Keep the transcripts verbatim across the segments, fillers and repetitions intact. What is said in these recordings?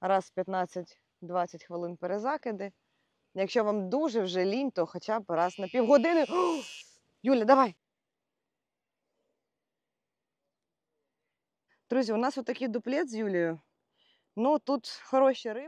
раз в п'ятнадцять-двадцять хвилин перезакиди. Якщо вам дуже вже лінь, то хоча б раз на півгодини. О! Юля, давай! Друзі, у нас отакий дуплет з Юлією. Ну, тут хороші риби.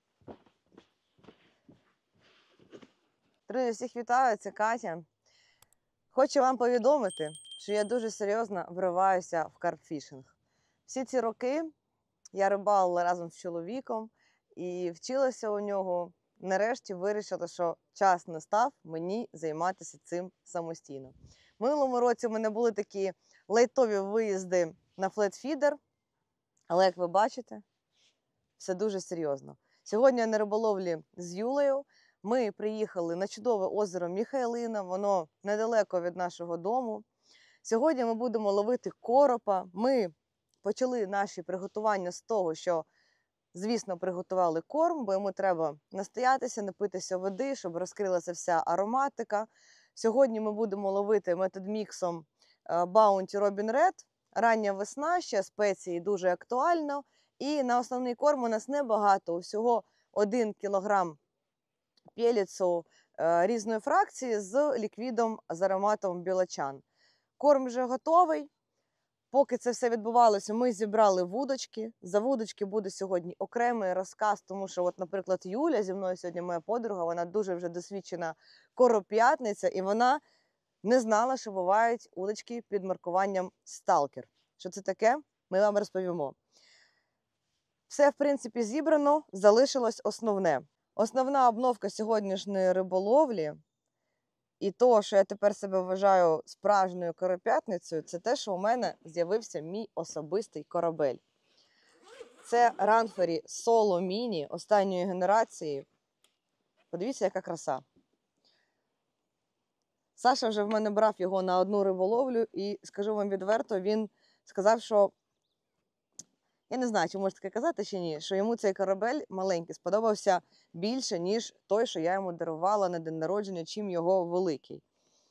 Друзі, всіх вітаю, це Катя. Хочу вам повідомити, що я дуже серйозно вриваюся в карпфішинг. Всі ці роки я рибалила разом з чоловіком і вчилася у нього. Нарешті вирішила, що час настав мені займатися цим самостійно. В минулому році у мене були такі лайтові виїзди на флетфідер, але, як ви бачите, все дуже серйозно. Сьогодні я на риболовлі з Юлею. Ми приїхали на чудове озеро Міхайлина, воно недалеко від нашого дому. Сьогодні ми будемо ловити коропа. Ми почали наші приготування з того, що, звісно, приготували корм, бо йому треба настоятися, напитися води, щоб розкрилася вся ароматика. Сьогодні ми будемо ловити методміксом Bounty Robin Red. Рання весна, ще спеції дуже актуально. І на основний корм у нас небагато, всього один кілограм пеліцу різної фракції з ліквідом з ароматом білочан. Корм вже готовий. Поки це все відбувалося, ми зібрали вудочки. За вудочки буде сьогодні окремий розказ, тому що, от, наприклад, Юля, зі мною сьогодні моя подруга, вона дуже вже досвідчена короп'ятниця, і вона не знала, що бувають удочки під маркуванням «Сталкер». Що це таке? Ми вам розповімо. Все, в принципі, зібрано, залишилось основне. Основна обновка сьогоднішньої риболовлі і то, що я тепер себе вважаю справжньою короп'ятницею, це те, що у мене з'явився мій особистий корабель. Це Ранфері Solo Mini останньої генерації. Подивіться, яка краса. Саша вже в мене брав його на одну риболовлю і, скажу вам відверто, він сказав, що, я не знаю, чи можна таке казати, чи ні, що йому цей корабель маленький сподобався більше, ніж той, що я йому дарувала на день народження, чим його великий.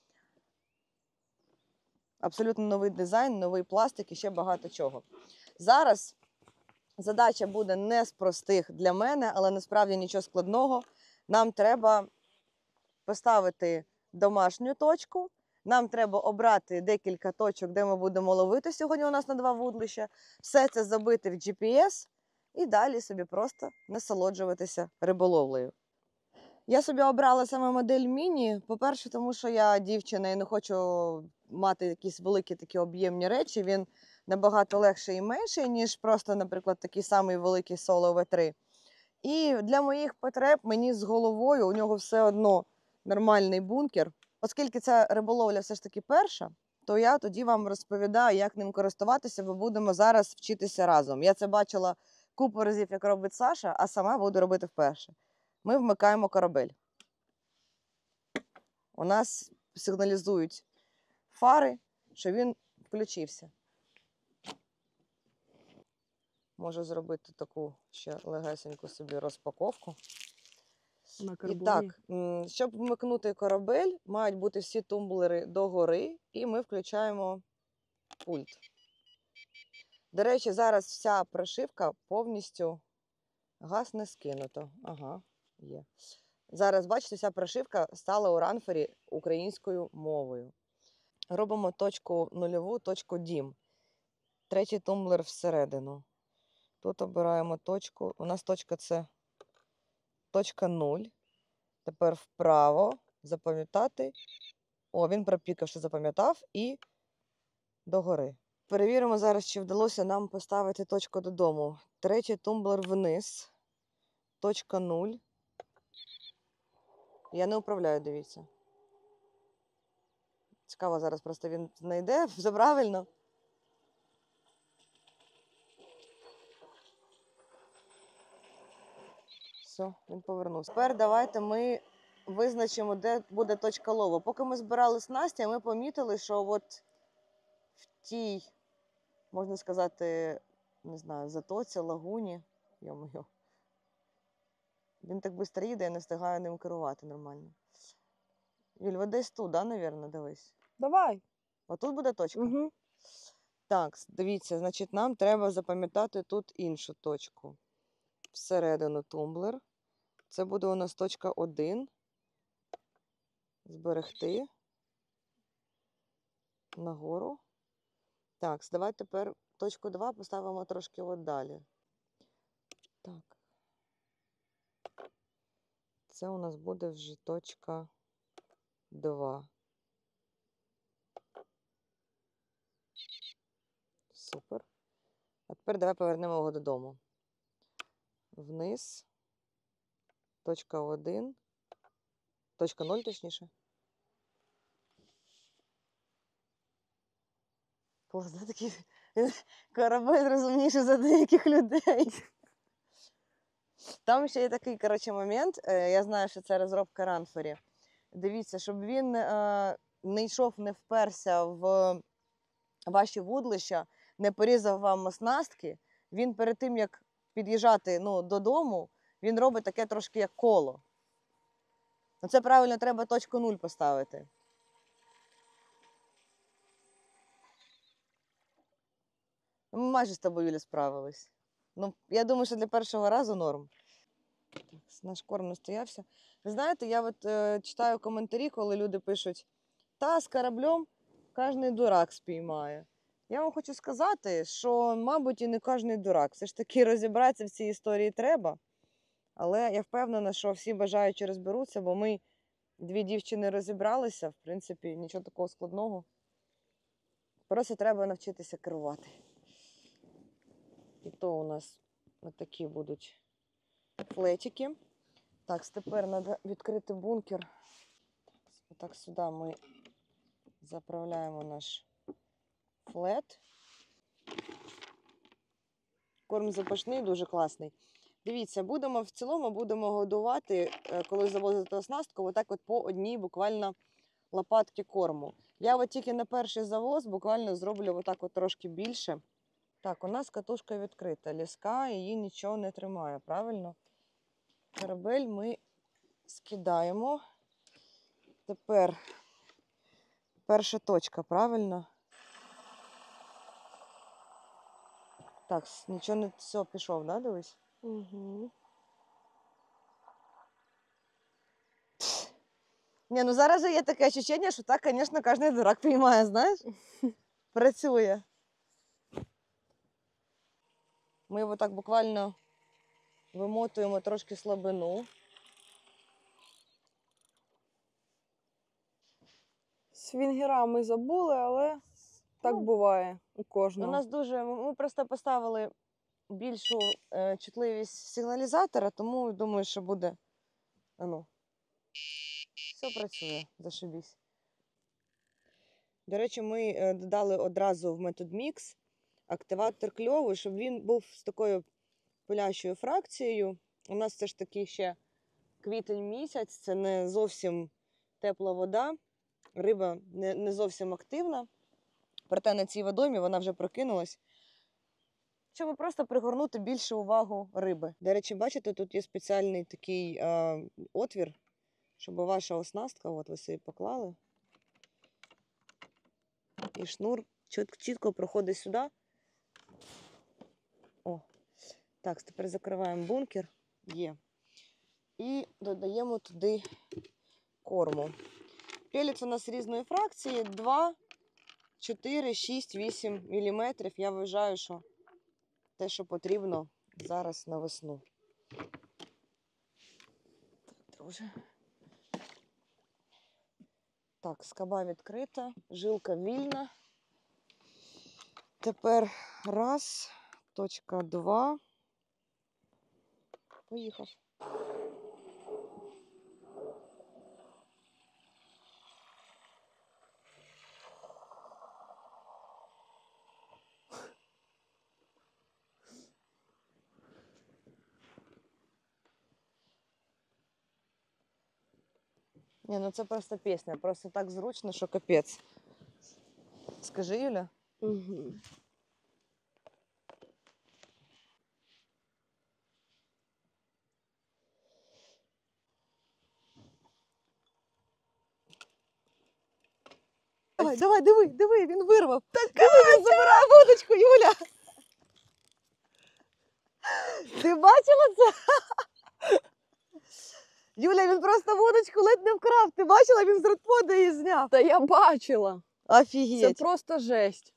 Абсолютно новий дизайн, новий пластик і ще багато чого. Зараз задача буде не з простих для мене, але насправді нічого складного. Нам треба поставити домашню точку, нам треба обрати декілька точок, де ми будемо ловити. Сьогодні у нас на два вудлища. Все це забити в джі пі ес і далі собі просто насолоджуватися риболовлею. Я собі обрала саме модель Міні. По-перше, тому що я дівчина і не хочу мати якісь великі такі об'ємні речі. Він набагато легший і менший, ніж просто, наприклад, такий самий великий Solo ві три. І для моїх потреб мені з головою, у нього все одно нормальний бункер. Оскільки ця риболовля все ж таки перша, то я тоді вам розповідаю, як ним користуватися, бо будемо зараз вчитися разом. Я це бачила купу разів, як робить Саша, а сама буду робити вперше. Ми вмикаємо корабель. У нас сигналізують фари, що він включився. Можу зробити таку ще легесеньку собі розпаковку. На І так, щоб вмикнути корабель, мають бути всі тумблери догори, і ми включаємо пульт. До речі, зараз вся прошивка повністю газ не скинуто. Ага, є. Зараз, бачите, вся прошивка стала у Ранфері українською мовою. Робимо точку нульову, точку дім. Третій тумблер всередину. Тут обираємо точку. У нас точка це точка нуль. Тепер вправо, запам'ятати. О, він пропікав, що запам'ятав, і догори. Перевіримо зараз, чи вдалося нам поставити точку додому. Третій тумблер вниз. Точка нуль. Я не управляю, дивіться. Цікаво, зараз просто він знайде, все правильно. Все, він повернувся. Тепер давайте ми визначимо, де буде точка лову. Поки ми збирали снасті, ми помітили, що от в тій, можна сказати, не знаю, затоці, лагуні, йо-моє, він так швидко їде, я не встигаю ним керувати нормально. Юль, ви десь тут, да, навірно, дивись? Давай. Отут буде точка? Угу. Так, дивіться, значить, нам треба запам'ятати тут іншу точку. всередину тумблер. Це буде у нас точка один. Зберегти. Нагору. Так, давайте тепер точку два поставимо трошки от далі. Так. Це у нас буде вже точка два. Супер. А тепер давай повернемо його додому. Вниз. Точка один. Точка нуль, точніше. Клас, да, такий корабель розумніший за деяких людей. Там ще є такий, коротше, момент. Я знаю, що це розробка Ранфері. Дивіться, щоб він е, не йшов, не вперся в ваші вудлища, не порізав вам оснастки, він перед тим, як під'їжджати ну, додому, він робить таке трошки як коло. Ну, це правильно, треба точку нуль поставити. Ми майже з тобою, Юля, справились. Ну, я думаю, що для першого разу норм. Так, наш корм настоявся. Ви знаєте, я от е, читаю коментарі, коли люди пишуть, та з кораблем кожен дурак спіймає. Я вам хочу сказати, що, мабуть, і не кожен дурак. Все ж таки розібратися в цій історії треба. Але я впевнена, що всі бажаючі розберуться, бо ми дві дівчини розібралися, в принципі, нічого такого складного. Просто треба навчитися керувати. І то у нас такі будуть флетики. Так, тепер треба відкрити бункер. Так, сюди ми заправляємо наш флет. Корм запашний, дуже класний. Дивіться, будемо в цілому будемо годувати, коли завозити оснастку, отак от по одній буквально лопатки корму. Я от тільки на перший завоз буквально зроблю отак от трошки більше. Так, у нас катушка відкрита, ліска, її нічого не тримає, правильно? Корабель ми скидаємо. Тепер перша точка, правильно? Так, нічого не... Все, пішов, да, дивись? Угу. Ні, ну зараз є таке відчуття, що так, звісно, кожен дурак приймає, знаєш? Працює. Ми його так буквально вимотуємо трошки слабину. Свінгера ми забули, але так Ну, буває у У кожного. нас дуже, ми просто поставили більшу е, чутливість сигналізатора, тому думаю, що буде, а ну, все працює, зашибісь. До речі, ми е, додали одразу в метод Mix активатор кльовий, щоб він був з такою пилящою фракцією. У нас це ж таки ще квітень місяць, це не зовсім тепла вода, риба не, не зовсім активна. Проте на цій водоймі вона вже прокинулась, щоб просто пригорнути більше увагу риби. До речі, бачите, тут є спеціальний такий е, отвір, щоб ваша оснастка, от ви собі поклали, і шнур чіт, чітко проходить сюди. О, так, тепер закриваємо бункер. Є. І додаємо туди корму. Пелець у нас різної фракції, два, чотири, шість, вісім міліметрів. Я вважаю, що те, що потрібно зараз на весну. Так, друже. Так, скаба відкрита, жилка вільна. Тепер раз, точка два. Поїхав. Ні, ну це просто пісня, просто так зручно, що капець. Скажи, Юля. Угу. Давай, давай, диви, диви, він вирвав. Диви, він забирає вудочку, Юля. Ти бачила це? Юля, він просто вудочку ледь не вкрав. Ти бачила, він з родподу її зняв. Та я бачила. Це Офігеть. просто жесть.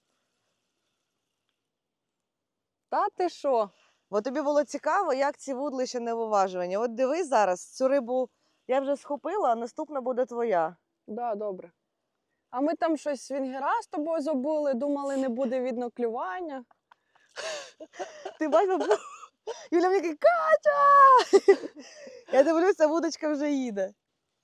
Та ти що? Бо тобі було цікаво, як ці вудлища не виважувані. От дивись зараз, цю рибу я вже схопила, а наступна буде твоя. Да, добре. А ми там щось свінгера з тобою забули, думали, не буде видно клювання. Ти бачила? Юля мені каже, Катя! Я дивлюся, вудочка вже їде.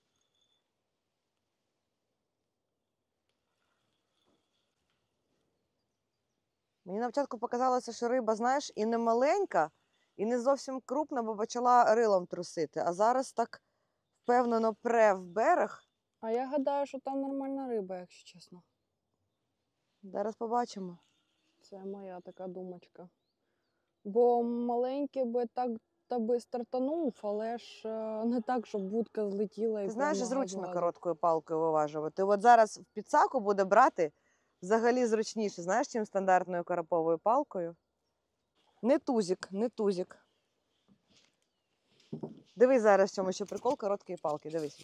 Мені на початку показалося, що риба, знаєш, і не маленька, і не зовсім крупна, бо почала рилом трусити. А зараз так впевнено пре в берег. А я гадаю, що там нормальна риба, якщо чесно. Зараз побачимо. Це моя така думочка. Бо маленький би так та би стартанув, але ж е, не так, щоб вудка злетіла і Ти знаєш, прямо зручно газ-газом. короткою палкою виважувати. От зараз в підсаку буде брати взагалі зручніше, знаєш, чим стандартною караповою палкою. Не тузик, не тузик. Дивись зараз, в чому ще прикол короткої палки. Дивись.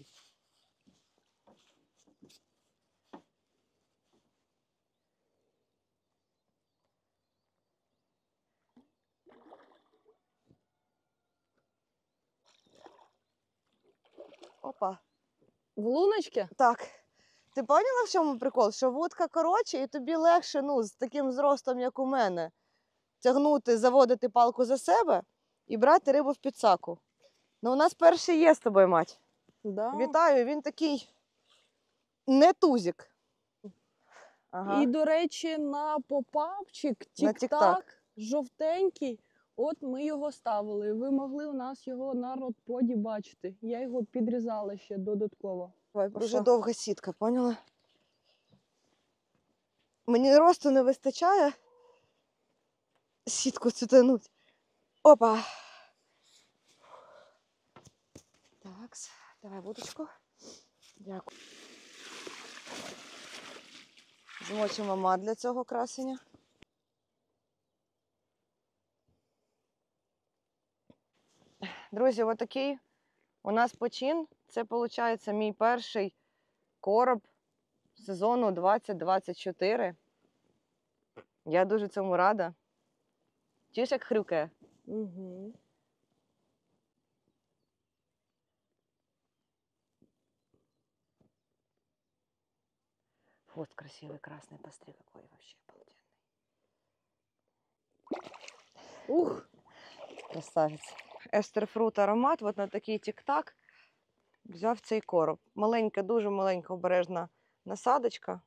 Опа. В луночці? Так. Ти поняла, в чому прикол? Що вудка коротше, і тобі легше, ну, з таким зростом, як у мене, тягнути, заводити палку за себе і брати рибу в підсаку. Ну, у нас перший є з тобою, мать. Да. Вітаю, він такий не тузик. Ага. І, до речі, на попапчик, На тік-так, тік-так. жовтенький, от ми його ставили. Ви могли у нас його на родподі бачити. Я його підрізала ще додатково. Ой, дуже що? довга сітка, поняла? Мені росту не вистачає сітку цю тянуть. Опа. Так, давай вудочку. Дякую. Змочимо мат для цього красення. Друзі, отакий у нас почин. Це, виходить, мій перший короб сезону двадцять двадцять чотири. Я дуже цьому рада. Чуєш, як хрюкає? Угу. Вот красивый красный постриг какой вообще обалденный. Ух! Красавець. Естерфрут аромат, от на такий тік-так взяв цей короб. Маленька, дуже маленька обережна насадочка.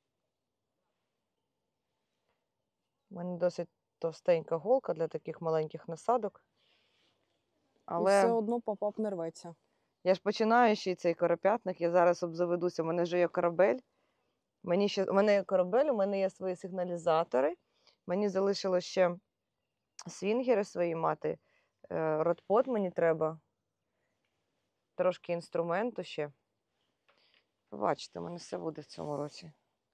У мене досить товстенька голка для таких маленьких насадок. Але... І все Але одно попап не рветься. я ж починаю ще й цей коропятник, я зараз обзаведуся, у мене вже є корабель. Мені ще... У мене є корабель, у мене є свої сигналізатори. Мені залишилось ще свінгери свої мати. Родпод мені треба. Трошки інструменту ще. Побачите, у мене все буде в цьому році.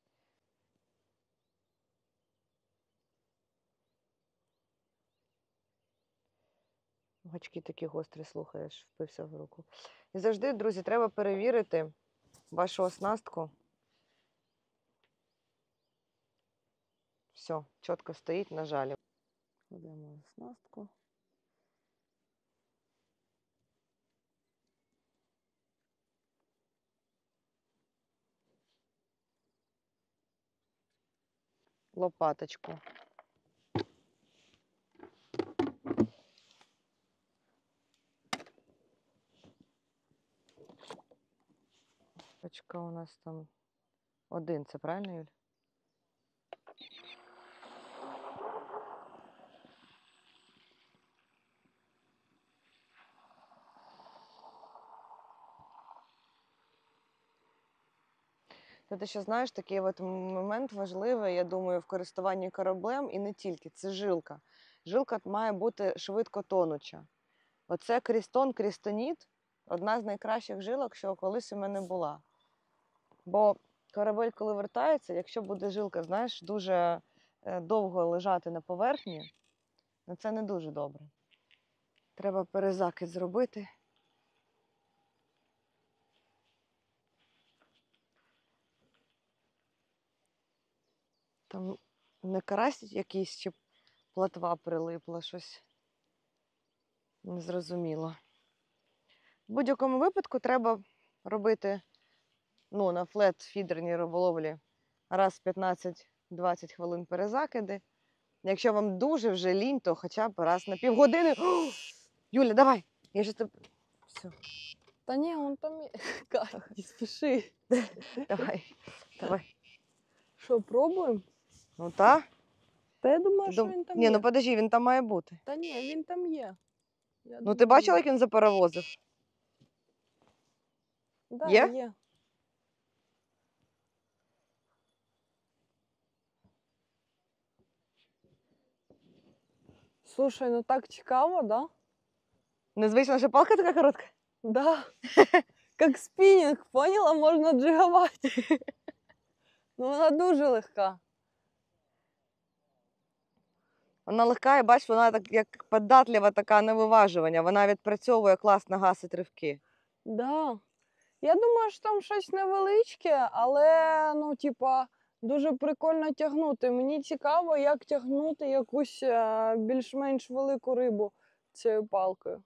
Гачки такі гострі, слухаєш, впився в руку. І завжди, друзі, треба перевірити вашу оснастку. Все, чітко стоїть на жалі. Кладемо оснастку. Лопаточку. Точка у нас там один, це правильно, Юль? Ти ще знаєш, такий от момент важливий, я думаю, в користуванні кораблем і не тільки, це жилка. Жилка має бути швидко тонуча. Оце крістон, крістоніт – одна з найкращих жилок, що колись у мене була. Бо корабель, коли вертається, якщо буде жилка, знаєш, дуже довго лежати на поверхні, ну це не дуже добре. Треба перезакид зробити. Там не карась якийсь, чи плотва прилипла, щось незрозуміло. В будь-якому випадку треба робити ну, на флет-фідерній риболовлі раз в п'ятнадцять-двадцять хвилин перезакиди. Якщо вам дуже вже лінь, то хоча б раз на півгодини. О! Юля, давай! Я ж тебе... Все, Та ні, он там є. Кать, не спіши. давай, давай. Що, пробуємо? Ну та. Та я думаю, Ти що дум- він там Ні, є. ну подожди, він там має бути. Та ні, він там є. Я Ну ти думаю, бачила, як він заперевозив? Да, Є? є. Слушай, ну так цікаво, да? Незвично, що палка така коротка? Да. Как спінінг, поняла? Можна джигувати. Ну вона дуже легка. Вона легка і бачиш, вона так як податлива така на виважування. Вона відпрацьовує класно гасить ривки. Да. Я думаю, що там щось невеличке, але, ну, типа, дуже прикольно тягнути. Мені цікаво, як тягнути якусь е, більш-менш велику рибу цією палкою.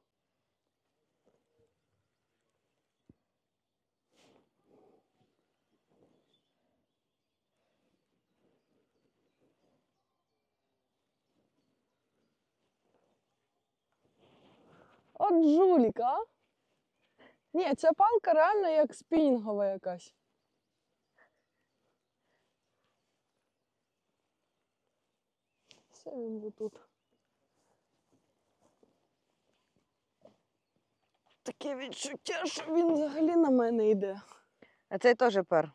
От жулік, а? Ні, ця палка реально як спінінгова якась. Все він же тут. Таке відчуття, що він взагалі на мене йде. А цей теж пер.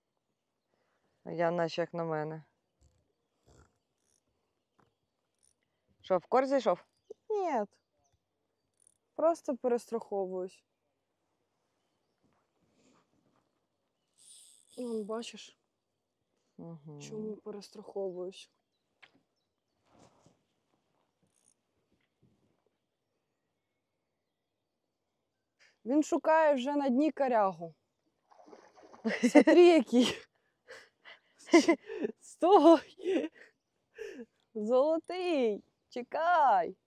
Я наче як на мене. Що, в корь зайшов? Ні. Просто перестраховуюсь. Ну, бачиш, Угу. чому перестраховуюсь. Він шукає вже на дні корягу. Смотри, який. Стой! Золотий! Чекай!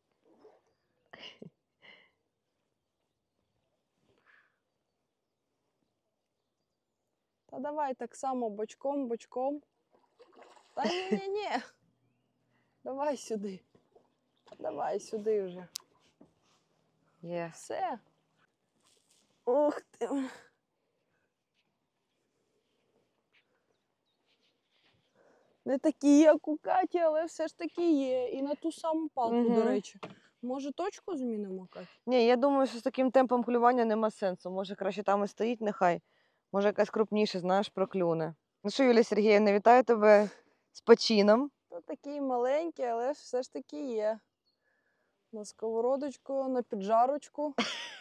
Та давай так само бочком, бочком. Та ні-ні-ні. Давай сюди. Давай сюди вже. Є. Все. Ух ти. Не такі, як у Каті, але все ж таки є. І на ту саму палку, Мгм. до речі. Може, точку змінимо, Кать? Ні, я думаю, що з таким темпом клювання нема сенсу. Може, краще там і стоїть нехай. Може, якась крупніша, знаєш, проклюне. Ну що, Юлія Сергіївна, вітаю тебе з почином. Та такий маленький, але ж все ж таки є. На сковородочку, на піджарочку.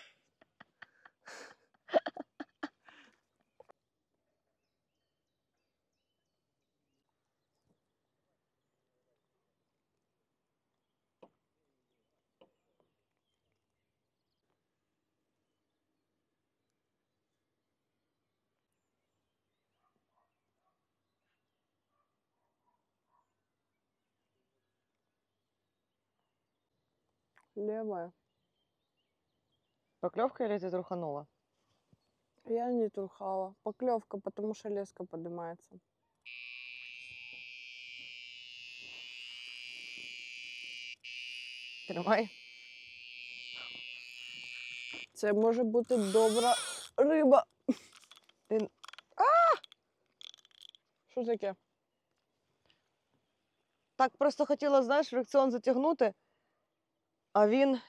Левая. Покльовка или ти труханула? Я не трухала. Поклевка, потому что леска поднимается. Тримай. Це може бути добра риба. Ти... Що таке? Так просто хотіла, знаєш, фрикціон затягнути, а він...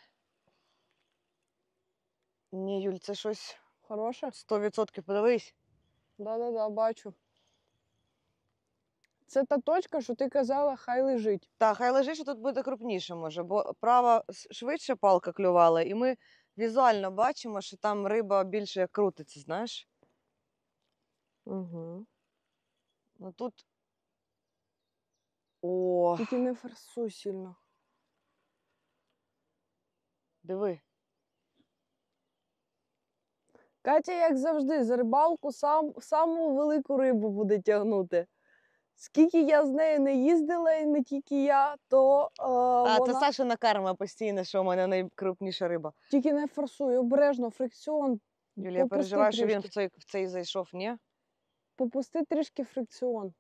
Ні, Юль, це щось Хороше? сто відсотків, подивись. Да-да-да, бачу. Це та точка, що ти казала, хай лежить. Так, хай лежить, що тут буде крупніше, може, бо права с- швидше палка клювала, і ми візуально бачимо, що там риба більше крутиться, знаєш. Угу. Ну тут. О, Тільки не форсуй сильно. Диви. Катя, як завжди, за рибалку сам, саму велику рибу буде тягнути. Скільки я з нею не їздила, і не тільки я, то е, А, це вона Сашина карма постійно, що у мене найкрупніша риба. тільки не форсує, обережно, фрикціон. Юлія, я Попусти переживаю, що він в трішки. цей, в цей зайшов, ні? Попусти трішки фрикціон.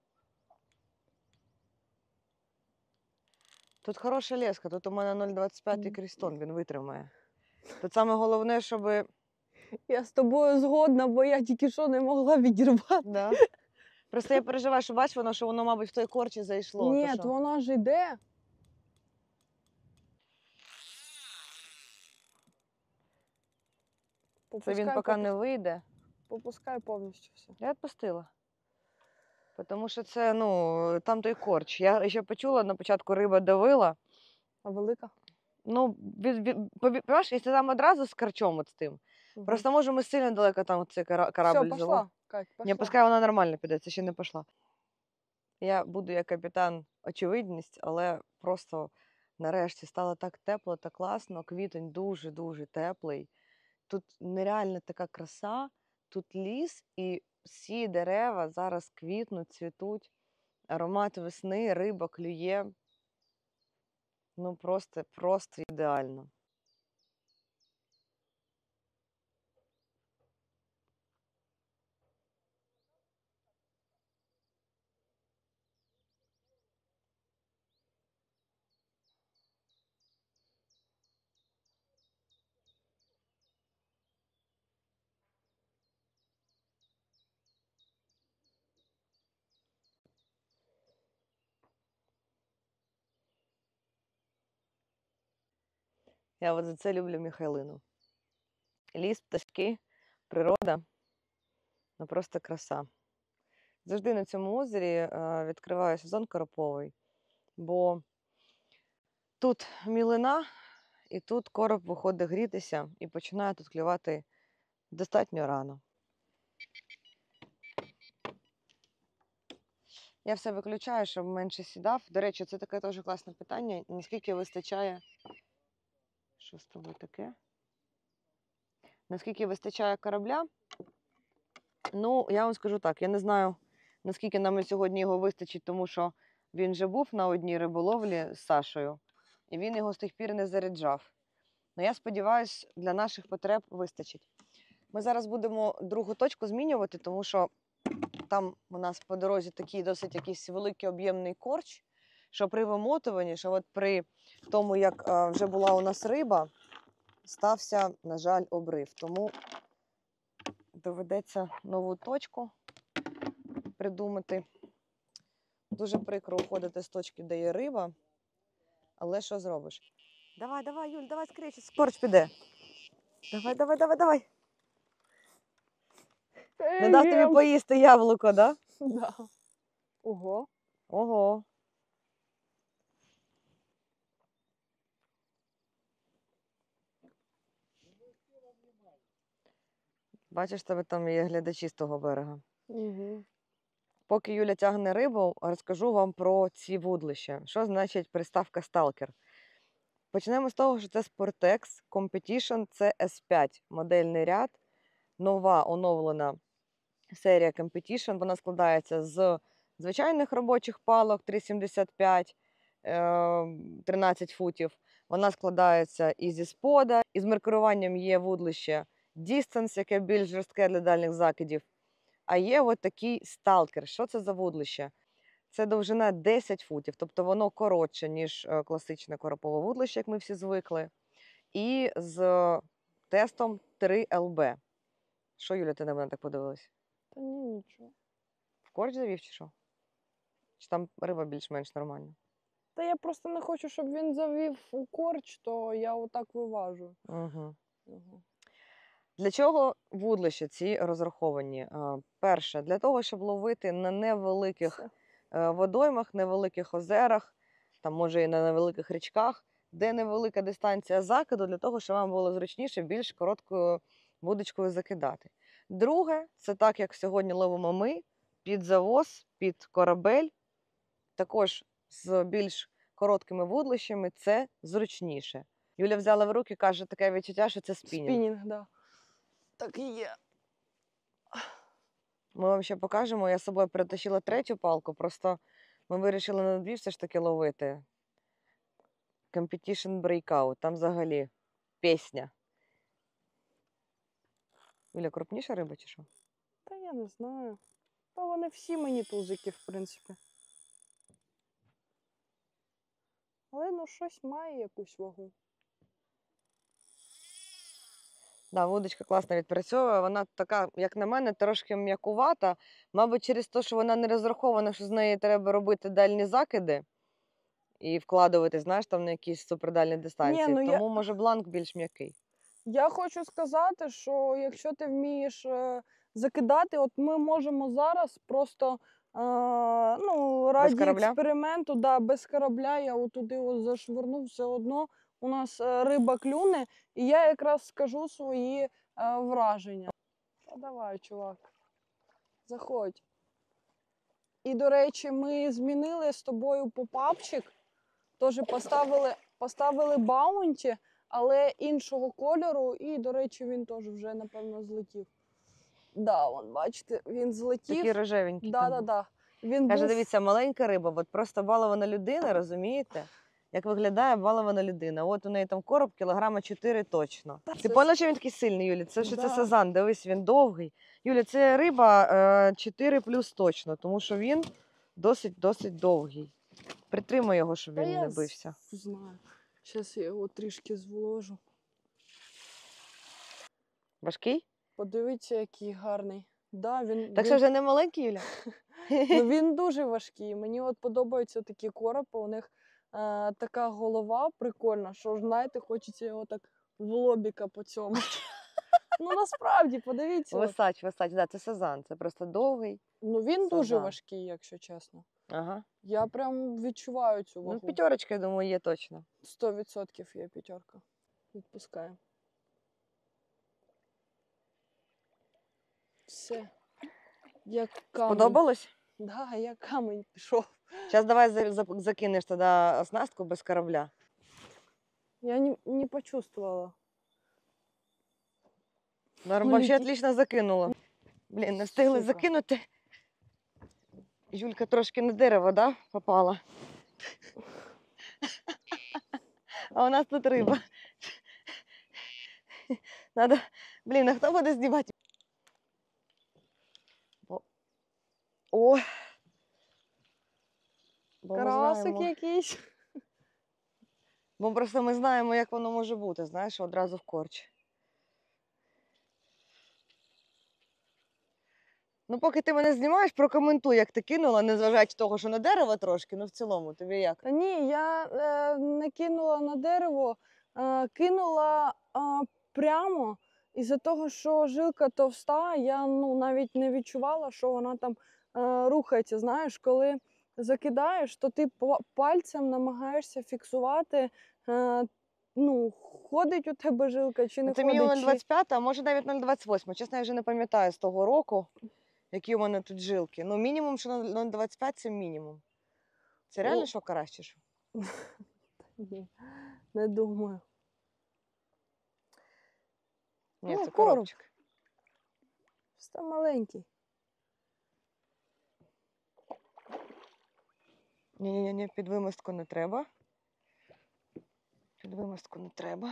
Тут хороша леска, тут у мене нуль двадцять п'ять Мгм. крістон, він витримає. Тут саме головне, щоб... Я з тобою згодна, бо я тільки що не могла відірвати. Да. Просто я переживаю, що бач воно, що воно, мабуть, в той корчі зайшло. Ні, то що? вона ж йде. Це він Попускай, поки попу- не вийде. Попускай повністю все. Я відпустила. Тому що це, ну, там той корч. Я ще почула, на початку риба давила. А велика? Ну, від, від, пові- понимаєш, якщо там одразу з корчом от з тим. Угу. Просто може ми сильно далеко там цей кара- корабль Все, взяло. пошла, Кать, пошла. Ні, пускай вона нормально піде, це ще не пішла. Я буду як капітан очевидність, але просто нарешті стало так тепло та класно. Квітень дуже-дуже теплий. Тут нереальна така краса, тут ліс і всі дерева зараз квітнуть, цвітуть. Аромат весни, риба клює. Ну просто, просто ідеально. Я от за це люблю Михайлину. Ліс, пташки, природа. Ну просто краса. Завжди на цьому озері е, відкриваю сезон короповий, бо тут мілина, і тут короб виходить грітися і починає тут клювати достатньо рано. Я все виключаю, щоб менше сідав. До речі, це таке теж класне питання. Наскільки вистачає. Що з тобою таке? Наскільки вистачає корабля? Ну, я вам скажу так, я не знаю, наскільки нам сьогодні його вистачить, тому що він вже був на одній риболовлі з Сашою, і він його з тих пір не заряджав. Ну, я сподіваюся, для наших потреб вистачить. Ми зараз будемо другу точку змінювати, тому що там у нас по дорозі такий досить якийсь великий об'ємний корч, що при вимотуванні, що от при тому, як е, вже була у нас риба, стався, на жаль, обрив. Тому доведеться нову точку придумати. Дуже прикро уходити з точки, де є риба, але що зробиш? Давай, давай, Юль, давай скоріше, корч піде. Давай, давай, давай, давай. Не дав тобі поїсти яблуко, да? Да. Ого. Ого. Бачиш, тебе там є глядачі з того берега. Угу. Поки Юля тягне рибу, розкажу вам про ці вудлища. Що значить приставка «Сталкер»? Почнемо з того, що це Sportex Competition сі ес п'ять, модельний ряд, нова оновлена серія Competition. Вона складається з звичайних робочих палок три сімдесят п'ять, тринадцять футів. Вона складається і зі спода, і з маркуванням є вудлище Distance, яке більш жорстке для дальніх закидів. А є от такий Stalker. Що це за вудлище? Це довжина десять футів, тобто воно коротше, ніж класичне коропове вудлище, як ми всі звикли. І з тестом три ел бі. Що, Юля, ти на мене так подивилась? Та ні, нічого. В корч завів чи що? Чи там риба більш-менш нормальна? Та я просто не хочу, щоб він завів у корч, то я отак виважу. Угу. Угу. Для чого вудлища ці розраховані? Перше, для того, щоб ловити на невеликих водоймах, невеликих озерах, там може і на невеликих річках, де невелика дистанція закиду, для того, щоб вам було зручніше більш короткою вудочкою закидати. Друге, це так, як сьогодні ловимо ми, під завоз, під корабель, також з більш короткими вудлищами, це зручніше. Юля взяла в руки, каже, таке відчуття, що це спінінг. Спінінг, да. Так і є. Ми вам ще покажемо. Я з собою перетащила третю палку, просто ми вирішили на дві все ж таки ловити. Competition Breakout, там взагалі пісня. Юля, крупніша риба чи що? Та я не знаю. Та вони всі мені тузики, в принципі. Але ну щось має якусь вагу. Да, вудочка класно відпрацьовує. Вона така, як на мене, трошки м'якувата. Мабуть, через те, що вона не розрахована, що з неї треба робити дальні закиди і вкладувати, знаєш, там на якісь супердальні дистанції. ну я- Тому, може, бланк більш м'який. Я хочу сказати, що якщо ти вмієш е, закидати, от ми можемо зараз просто е, ну, раді корабля? експерименту, да, без корабля, я отуди от зашвирну, все одно у нас е, риба клюне, і я якраз скажу свої е, враження. Та давай, чувак, заходь. І, до речі, ми змінили з тобою попапчик, теж поставили, поставили баунті, але іншого кольору, і, до речі, він теж вже, напевно, злетів. Да, вон, бачите, він злетів. Такий рожевенький. Да, там да, був. да. Він Каже, був... дивіться, маленька риба, от просто балована людина, розумієте? Як виглядає балована людина. От у неї там короб кілограма чотири точно. Ти Це поняла, що він такий сильний, Юлі? Це що це Да. сазан, дивись, він довгий. Юлі, це риба е, чотири плюс точно, тому що він досить-досить довгий. Притримай його, щоб Та він я не з- бився. знаю. Зараз я його трішки зволожу. Важкий? Подивіться, який гарний. Да, він, Так він... що вже не маленький, Юля? Ну, він дуже важкий. Мені от подобаються такі коропи. У них е, така голова прикольна, що, знаєте, хочеться його так в лобіка по цьому. Ну, насправді, подивіться. от. Висач, висач, да, це сазан, це просто довгий. Ну, він дуже Сазан. важкий, якщо чесно. Ага. Я прям відчуваю цю Ну, вагу. п'ятерочка, я думаю, є точно. Сто відсотків є п'ятерка. Відпускаємо. Все. Як камень. Подобалось? Да, як камень пішов. Зараз давай за- за- закинеш тоді оснастку без корабля. Я не, не почувствовала. Норм, Полетів. взагалі отлично закинула. Блін, не встигли Супер. закинути. Юлька трошки на дерево, да, попала. А у нас тут риба. Надо... Блін, а хто буде знімати? Бо- О! Бо ми Карасик знаємо, якийсь. бо просто ми знаємо, як воно може бути, знаєш, одразу в корч. Ну, поки ти мене знімаєш, прокоментуй, як ти кинула, незважаючи того, що на дерево трошки, ну в цілому, тобі як? Та ні, я е, не кинула на дерево, е, кинула е, прямо із-за того, що жилка товста, я ну, навіть не відчувала, що вона там е, рухається. Знаєш, коли закидаєш, то ти па- пальцем намагаєшся фіксувати, е, ну, ходить у тебе жилка чи не Це ходить. мінімум чи- двадцять п'ять, а може навіть нуль двадцять вісім. Чесно, я вже не пам'ятаю з того року, які у мене тут жилки. Ну, мінімум, що нуль двадцять п'ять це мінімум. Це реально Ну, що карась чи що? Ні, не думаю. Ні, ну, це короб. коробчик. Просто маленький. Ні-ні-ні, під вимостку не треба. Під вимостку не треба.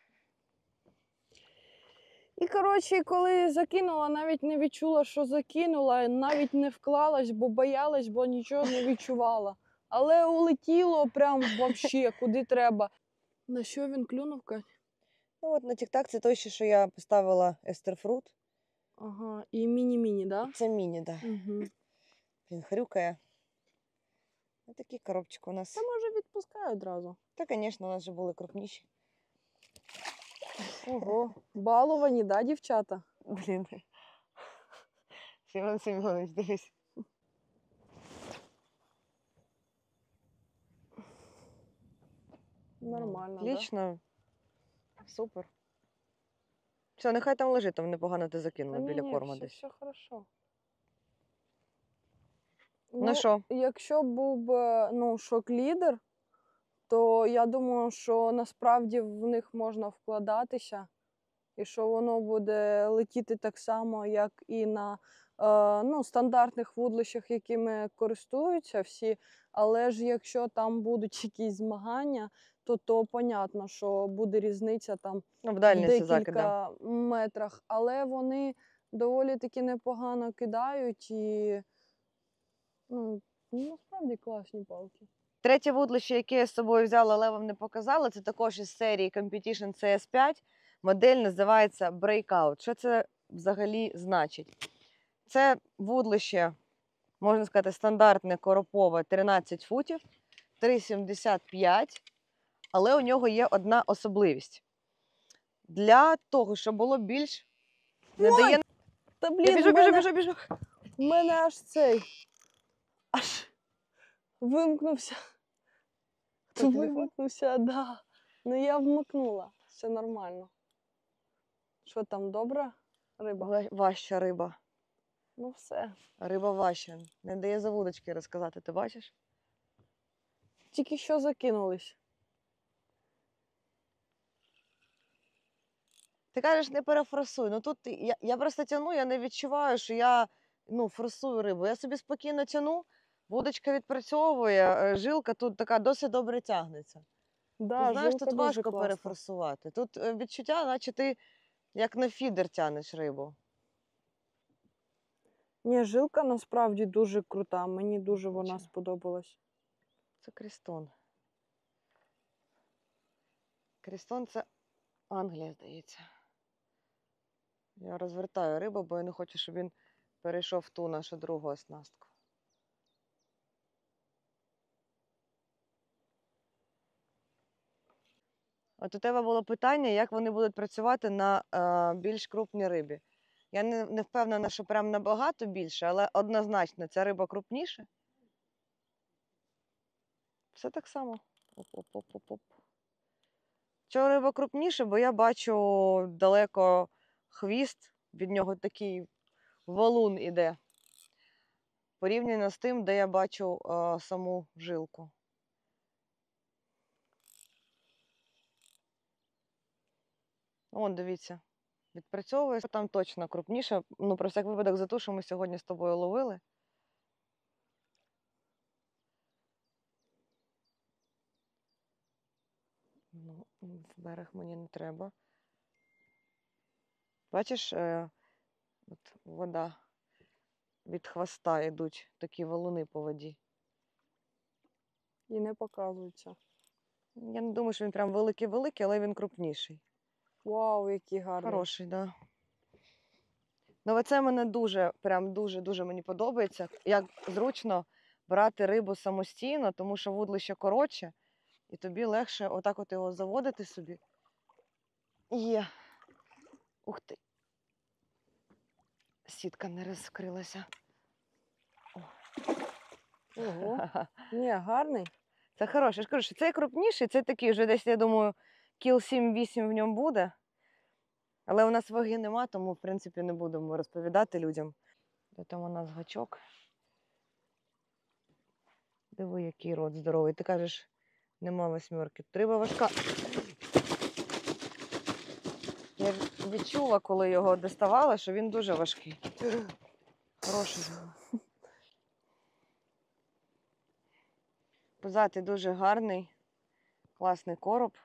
І, коротше, коли закинула, навіть не відчула, що закинула, навіть не вклалась, бо боялась, бо нічого не відчувала. Але улетіло прям вообще, куди треба. На що він клюнув, Кать? Ну от на тік-так це той, ще, що я поставила естерфрут. Ага, і міні-міні, да? Це міні, так. Да. Угу. Він хрюкає. Ось такий коробчик у нас. Та може відпускаю одразу. Та, звісно, у нас вже були крупніші. Ого, баловані, да, дівчата? Блін. Сімон Семенович, дивись. Нормально, Отлично. Супер. Все, нехай там лежить, там непогано ти да? закинула Та біля ні, корма все, десь. все хорошо. Ну що? Якщо був би, ну, шок-лідер, то я думаю, що насправді в них можна вкладатися, і що воно буде летіти так само, як і на е, ну, стандартних вудлищах, якими користуються всі. Але ж якщо там будуть якісь змагання, то то понятно, що буде різниця там Ну, в в дальності закида. декілька метрах. Але вони доволі таки непогано кидають і ну, насправді класні палки. Третє вудлище, яке я з собою взяла, але вам не показала, це також із серії Competition сі ес п'ять. Модель називається Breakout. Що це взагалі значить? Це вудлище, можна сказати, стандартне коропове тринадцять футів, три сімдесят п'ять, але у нього є одна особливість. Для того, щоб було більш... Не Ой! дає... Та Я блін, біжу, в біжу, мене, біжу, біжу. в мене аж цей. Аж вимкнувся. Що, телефон? Вимкнувся, да. Ну я вмикнула. Все нормально. Що там, добра риба? Ва- Важча риба. Ну все. Риба важча. Не дає за вудочки розказати, ти бачиш? Тільки що закинулись. Ти кажеш, не перефорсуй. Ну тут я, я просто тяну, я не відчуваю, що я ну, форсую рибу. Я собі спокійно тяну, вудочка відпрацьовує, е, жилка тут така досить добре тягнеться. Да, Ти знаєш, жилка тут дуже важко класна. перефорсувати. Тут е, відчуття, наче ти як на фідер тянеш рибу. Ні, жилка насправді дуже крута. Мені дуже вона Хоче. сподобалась. Це крістон. Крістон це Англія, здається. Я розвертаю рибу, бо я не хочу, щоб він перейшов в ту нашу другу оснастку. От у тебе було питання, як вони будуть працювати на е, більш крупній рибі. Я не, не впевнена, що прям набагато більше, але однозначно ця риба крупніша. Все так само. Оп-оп-оп-оп-оп. Чого риба крупніша, бо я бачу далеко хвіст, від нього такий валун іде. Порівняно з тим, де я бачу е, саму жилку. Вон, дивіться, відпрацьовує, там точно крупніше. Ну, про всяк випадок за ту, що ми сьогодні з тобою ловили. Ну, в берег мені не треба. Бачиш, е, от вода від хвоста йдуть такі валуни по воді. І не показується. Я не думаю, що він прям великий-великий, але він крупніший. Вау, який гарний. Хороший, так. Да. Ну, оце мене дуже, прям дуже-дуже мені подобається. Як зручно брати рибу самостійно, тому що вудлище коротше, і тобі легше отак от його заводити собі. Є. Ух ти. Сітка не розкрилася. Ого. Ні, гарний. Це хороший. Я ж кажу, що цей крупніший, це такий вже десь, я думаю, кіл сім-вісім в ньому буде. Але у нас ваги нема, тому, в принципі, не будемо розповідати людям. Де там у нас гачок. Диви, який рот здоровий. Ти кажеш, нема восьмерки. Риба важка. Я відчула, коли його доставала, що він дуже важкий. Хороший. Пузатий дуже гарний, класний короб.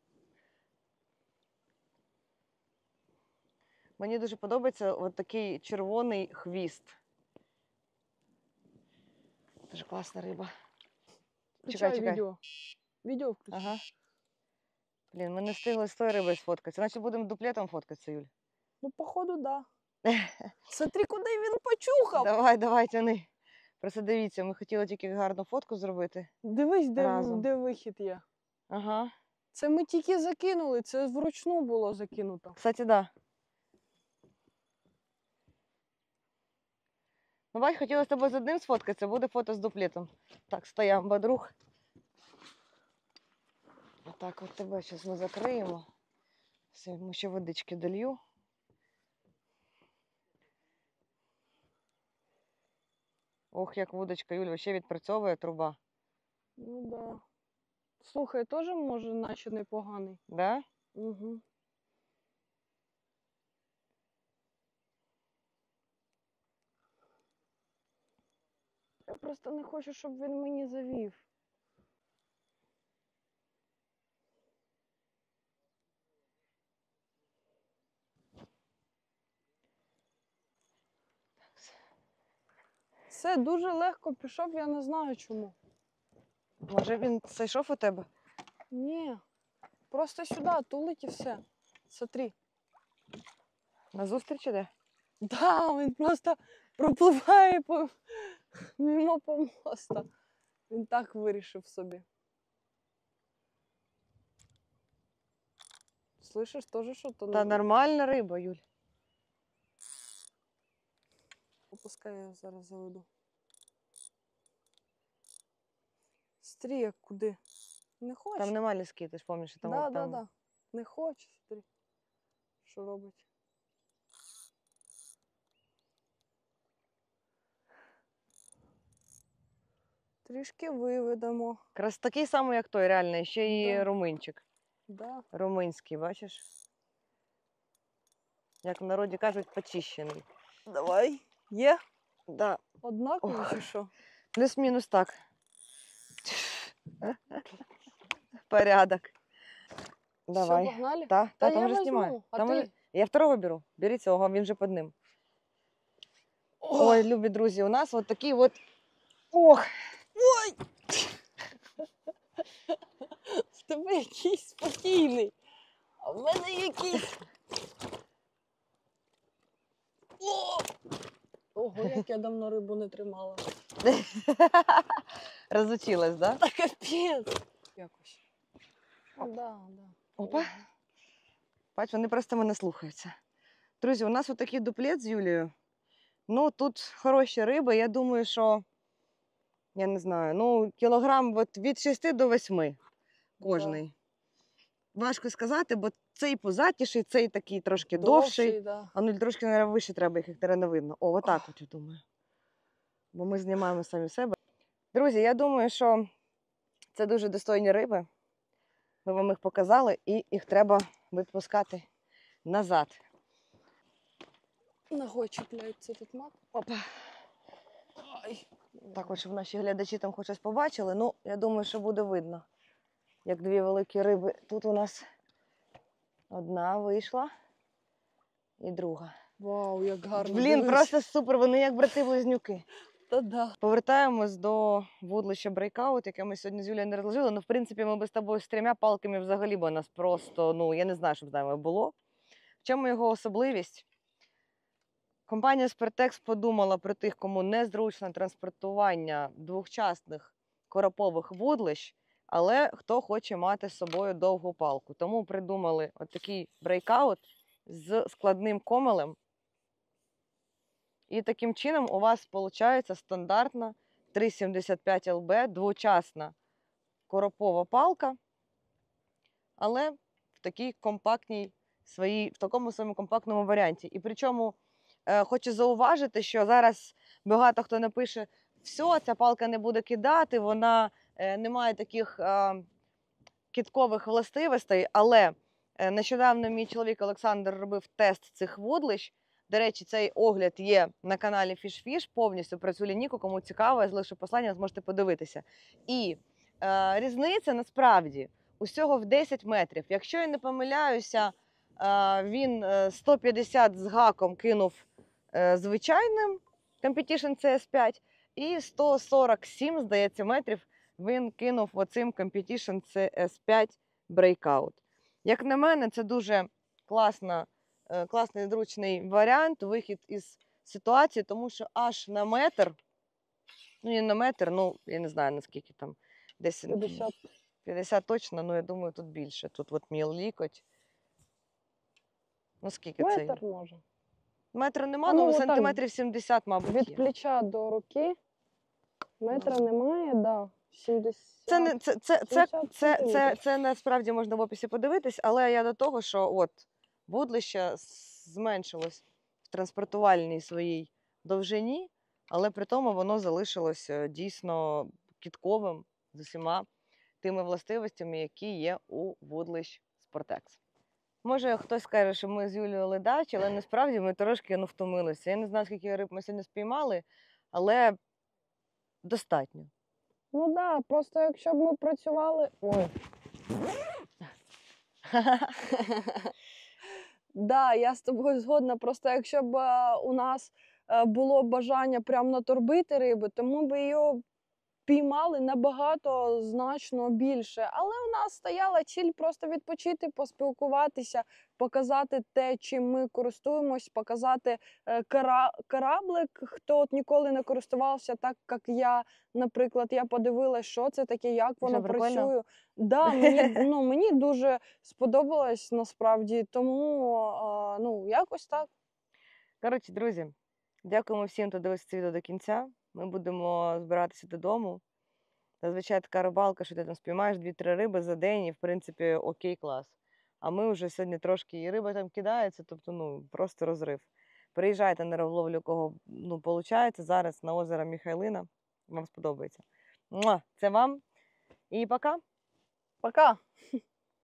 Мені дуже подобається от такий червоний хвіст. Дуже класна риба. Включай відео. Відео включай. Ага. Блін, ми не встигли з тою рибою сфоткатися. Значить будемо дуплетом фоткатися, Юль. Ну, походу, да. Смотри, куди він почухав. Давай, давай, тяни. Просто дивіться, ми хотіли тільки гарну фотку зробити. Дивись, де, Разом. де вихід є. Ага. Це ми тільки закинули, це вручну було закинуто. Кстати, да. Ну, бач, хотіла з тобою з одним сфоткатися, буде фото з дуплетом. Так, стоям, бодруг. Отак от тебе зараз ми закриємо. Все, йому ще водички долью. Ох, як вудочка, Юль, ще відпрацьовує труба. Ну да. Слухай, теж може наче непоганий. Да? Угу. Я просто не хочу, щоб він мені завів. Все дуже легко пішов, я не знаю чому. Може він зайшов у тебе? Ні. Просто сюди тулить і все. Смотри. На зустріч іде? Да, він просто пропливає по... мимо помоста. Він так вирішив собі. Слышиш, теж що то Та нормальна риба, Юль. Пускай я зараз заведу. Смотри, як куди. Не хоче. Там нема ліски, ти ж пам'ятаєш, там. Да, там... да, да. Не хоче, смотри. Що робить. Трішки виведемо. Якраз такий самий, як той, реально, ще й Да. руминчик. Да. Руминський, бачиш? Як в народі кажуть, почищений. Давай. Є? Да. Однаково Ох. чи що? Плюс-мінус так. Порядок. Давай. Все, погнали? Та, та, Та там я вже возьму, знімаю. а Там ти? уже- Я второго беру. Бери цього, він же під ним. О! Ой, любі друзі, у нас от такий от. Ох! В тебе якийсь спокійний. А в мене якийсь. О! Ого, як я давно рибу не тримала. Розучилась, да? Та капець. Якось. Да, да. Опа. Ого. Бач, вони просто мене слухаються. Друзі, у нас отакий дуплет з Юлією. Ну, тут хороші риби. Я думаю, що, я не знаю, ну, кілограм от від шести до восьми кожний. Важко сказати, бо цей позатіший, цей такий трошки довший. Довший, да. А ну, трошки, мабуть, вище треба, їх їх не видно. О, отак от, я думаю. Бо ми знімаємо самі себе. Друзі, я думаю, що це дуже достойні риби. Ми вам їх показали, і їх треба відпускати назад. Ногой чіпляється тут мат. Опа. Ай. Так от, щоб наші глядачі там хоч щось побачили. Ну, я думаю, що буде видно, як дві великі риби. Тут у нас одна вийшла і друга. Вау, як гарно. Блін, дивись. просто супер, вони як брати-близнюки. Та да. Повертаємось до вудлища Breakout, яке ми сьогодні з Юлією не розложили. Ну, в принципі, ми би з тобою з трьома палками взагалі б у нас просто, ну, я не знаю, що б з нами було. В чому його особливість? Компанія Spertex подумала про тих, кому незручно транспортування двохчасних коропових вудлищ, але хто хоче мати з собою довгу палку. Тому придумали отакий Breakout з складним комелем. І таким чином у вас виходить стандартна три сімдесят п'ять ел бі двочасна коропова палка, але в такій компактній своїй, в такому своєму компактному варіанті. І причому е, хочу зауважити, що зараз багато хто напише, все, ця палка не буде кидати, вона е, не має таких е, кидкових властивостей, але е, нещодавно мій чоловік Олександр робив тест цих вудлищ. До речі, цей огляд є на каналі FishFish, повністю про цю лінійку, кому цікаво, я залишу посилання, зможете подивитися. І е, різниця насправді усього в десять метрів. Якщо я не помиляюся, е, він сто п'ятдесят з гаком кинув е, звичайним Competition сі ес п'ять, і сто сорок сім, здається, метрів він кинув оцим Competition сі ес п'ять Breakout. Як на мене, це дуже класна класний зручний варіант, вихід із ситуації, тому що аж на метр, ну не на метр, ну я не знаю наскільки там, десь п'ятдесят. п'ятдесят точно, ну я думаю тут більше. Тут от мій лікоть. Ну скільки це? Метр може. Метра нема, А, ну, ну, отак, сантиметрів сімдесят, мабуть, Від є. плеча до руки метра немає, да. сімдесят. Це, не, це, це, це, сімдесят це, це, це, сантиметрів. це насправді можна в описі подивитись, але я до того, що от вудлище зменшилось в транспортувальній своїй довжині, але при тому воно залишилось е, дійсно кітковим з усіма тими властивостями, які є у вудлищ Спортекс. Може, хтось скаже, що ми з Юлією ледачі, але насправді ми трошки ну, втомилися. Я не знаю, скільки риб ми сьогодні спіймали, але достатньо. Ну так, да, просто якщо б ми працювали. Ой. Да, я з тобою згодна. Просто якщо б е, у нас е, було бажання прям наторбити риби, то ми б її піймали набагато значно більше. Але у нас стояла ціль просто відпочити, поспілкуватися, показати те, чим ми користуємось, показати е, кара- кораблик, хто от ніколи не користувався, так як я, наприклад, я подивилась, що це таке, як воно Що, прикольно? працює. Да, мені, ну, мені дуже сподобалось насправді, тому а, ну, якось так. Коротше, друзі, дякуємо всім, хто дивився це відео до кінця. Ми будемо збиратися додому. Зазвичай така рибалка, що ти там спіймаєш дві-три риби за день, і, в принципі, окей, клас. А ми вже сьогодні трошки, і риба там кидається, тобто, ну, просто розрив. Приїжджайте на риболовлю, у кого, ну, виходить, зараз на озеро Михайлина. Вам сподобається. Муа! Це вам. І пока! Пока!